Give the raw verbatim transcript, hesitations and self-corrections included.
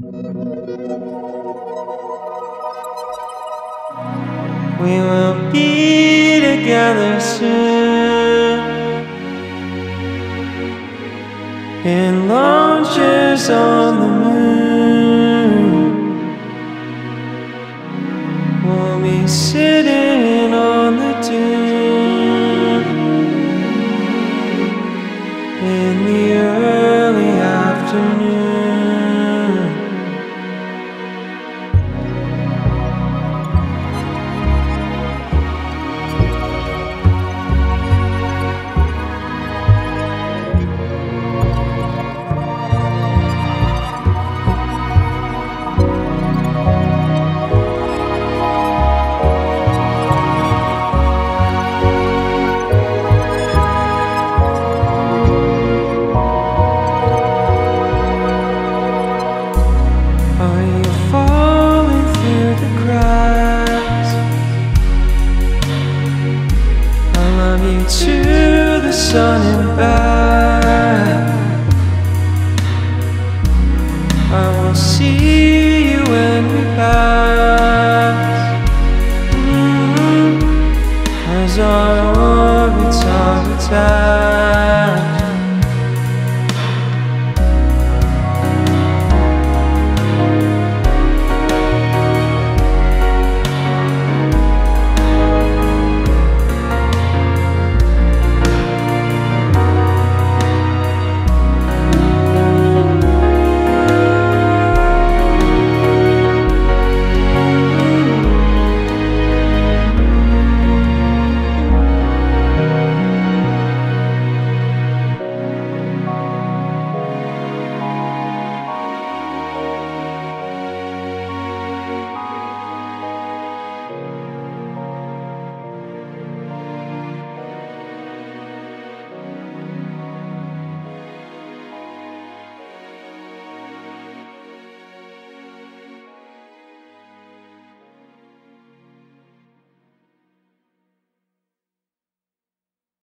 We will be together soon in lawn chairs on the moon. We'll be sitting on the dune in the early afternoon. Are you falling through the cracks? I love you to the sun and back. I will see you when we pass.